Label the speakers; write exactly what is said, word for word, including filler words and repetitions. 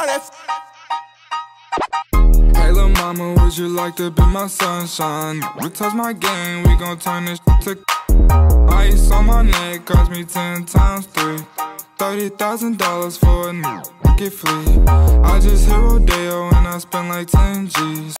Speaker 1: all that.
Speaker 2: Hey lil' mama, would you like to be my sunshine? We touch my game, we gon' turn this to ice on my neck, cost me ten times three. Thirty thousand dollars for a new get flea. I just hit Rodeo and I spent like ten G's.